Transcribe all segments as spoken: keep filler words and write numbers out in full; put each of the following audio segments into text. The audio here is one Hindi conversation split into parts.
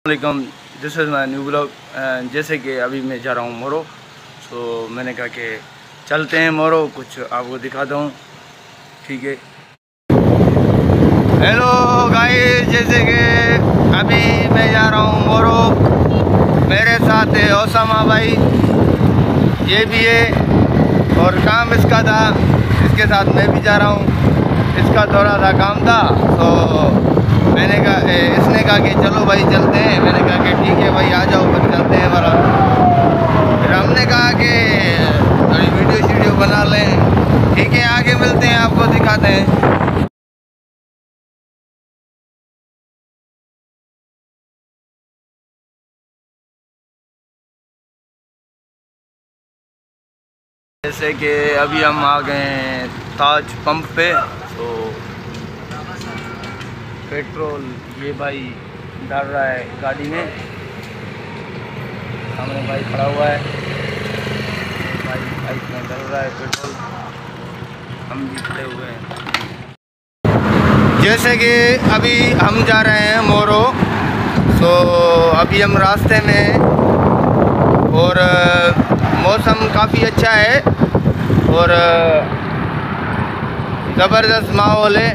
वालेकुम, this is my new blog. जैसे कि अभी मैं जा रहा हूँ मोरो, तो मैंने कहा कि चलते हैं मोरो, कुछ आपको दिखाता हूँ। ठीक है। हेलो गाइस, जैसे कि अभी मैं जा रहा हूँ मोरो, मेरे साथ है ओसामा भाई, ये भी है, और काम इसका था, इसके साथ मैं भी जा रहा हूँ। इसका थोड़ा सा काम था, तो मैंने कहा, इसने कहा कि चलो भाई चलते हैं। मैंने कहा कि ठीक है भाई, आ जाओ, फिर चलते हैं वाला। फिर हमने कहा कि थोड़ी वीडियो शीडियो बना लें। ठीक है, आगे मिलते हैं, आपको दिखाते हैं। जैसे कि अभी हम आ गए हैं ताज पंप पे, तो पेट्रोल ये भाई डाल रहा है गाड़ी में, सामने भाई खड़ा हुआ है, भाई बाइक में डाल रहा है पेट्रोल, हम भी खड़े हुए हैं। जैसे कि अभी हम जा रहे हैं मोरो, तो अभी हम रास्ते में, और मौसम काफ़ी अच्छा है और ज़बरदस्त माहौल है।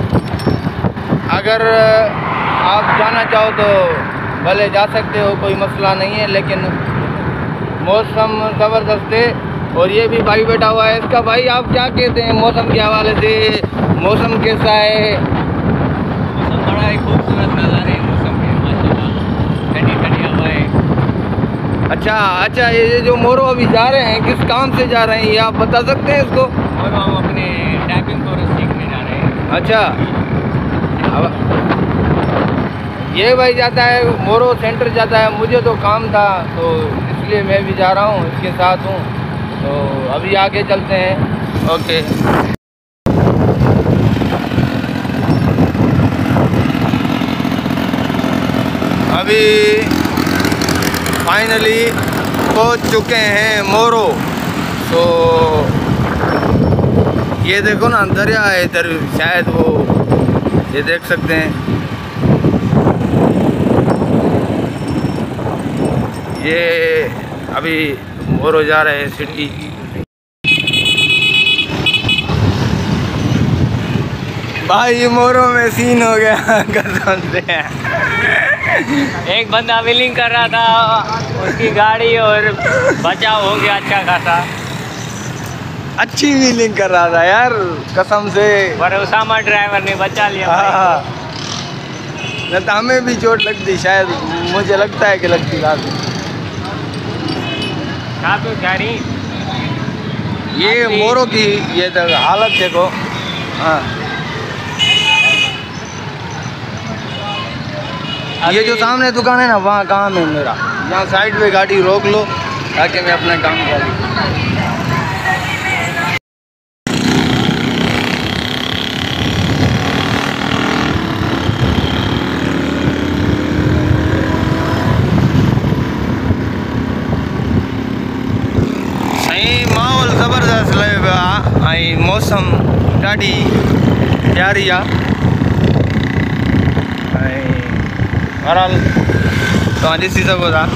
अगर आप जाना चाहो तो भले जा सकते हो, कोई मसला नहीं है, लेकिन मौसम ज़बरदस्त है। और ये भी भाई बैठा हुआ है, इसका भाई आप क्या कहते हैं मौसम के हवाले से? मौसम कैसा है? मौसम बड़ा ही खूबसूरत नज़ारे हैं मौसम के, माशाल्लाह, ठंडी ठंडी हवाएं। अच्छा अच्छा, ये जो मोरो अभी जा रहे हैं, किस काम से जा रहे हैं, ये आप बता सकते हैं इसको? और हम अपने टाइपिंग कोर्स सीखने जा रहे हैं। अच्छा, अब ये भाई जाता है मोरो सेंटर जाता है, मुझे तो काम था, तो इसलिए मैं भी जा रहा हूँ, इसके साथ हूँ। तो अभी आगे चलते हैं। ओके। अभी फाइनली पहुँच चुके हैं मोरो। तो ये देखो ना, दरिया है इधर, शायद वो, ये देख सकते हैं। ये अभी मोरो जा रहे हैं सिटी। भाई मोरो में सीन हो गया कसम से। एक बंदा व्हीलिंग कर रहा था, उसकी गाड़ी और बचाव हो गया अच्छा खासा। अच्छी व्हीलिंग कर रहा था यार, कसम से, पर उसामा ड्राइवर ने बचा लिया। हाँ, न तो हमें भी चोट लगती, शायद मुझे लगता है कि लगती काफी। काफी प्यारी ये मोरो की ये हालत देखो। हाँ, ये जो सामने दुकान है ना, वहाँ काम है मेरा। यहाँ साइड पे गाड़ी रोक लो ताकि मैं अपना काम करूँ। सही माहौल ज़बरदस्त लगे पिया, ऐं मौसम ॾाढी प्यारी आहे। बहरहाल तव्हां ॾिसी सघो था,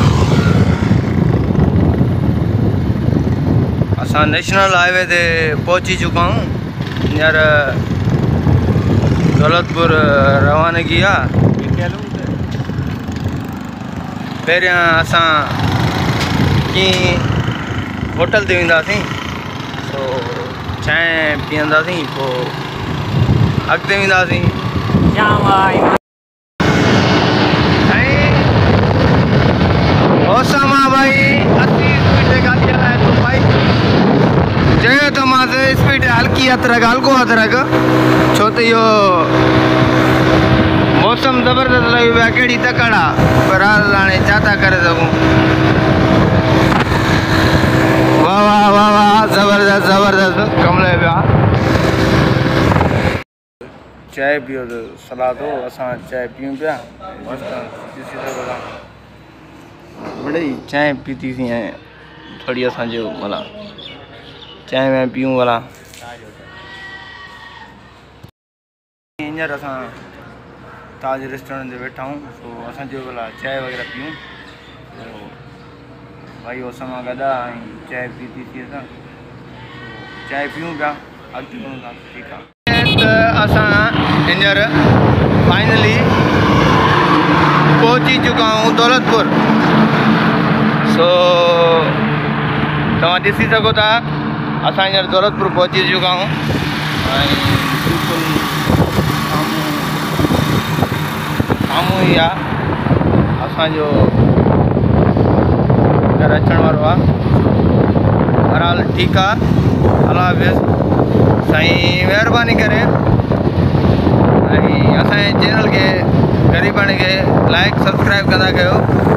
असां नेशनल हाईवे ते पहुची चुका हूँ। हींअर दौलतपुर रवानगी आहे। पहिरियां असां कीअं होटल ते वेंदासीं, तो चांहि पीअंदासीं, पोइ अॻिते वेंदासीं। ओसामा भाई अस्सी स्पीड से गाड़ी हलाए तो भाई चयो तो मां स्पीड हल्की हथ रख, हल्को हथ रख, छो तो यो मौसम ज़बरदस्त लॻी पियो आहे, कहिड़ी तकड़ आहे, पर हाणे छा था करे सघूं। वाह वाह वाह वाह, ज़बरदस्त ज़बरदस्त कम लॻे पियो आहे। चांहि पियो तो सलाह दो, असां चांहि पियूं पिया, बड़े चांहि पीती थी ऐं थोड़ी असांजो भला चांहि वांहि पियूं भला। हींअर असां ताज रेस्टोरेंट में बैठा हूँ। सो असां जो भला चाय वग़ैरह पीऊं। तो भाई ओसामा गदा चाय पीती थी असां चाय पीऊं पिया अॻिते वञूं था। ठीकु आहे त असां हींअर फाइनली पहुची चुका हूँ दौलतपुर। सो तव्हां ॾिसी सघो था असां हींअर दौलतपुर पहुची चुका हूँ ऐं बिल्कुलु साम्हूं साम्हूं ई आहे असांजो घर अचण वारो आहे। बहरहाल ठीकु आहे। अल्लाह हाफ़िज़। साईं महिरबानी करे ऐं असांजे चैनल खे ग़रीबाणी खे लाइक सब्सक्राइब कंदा कयो।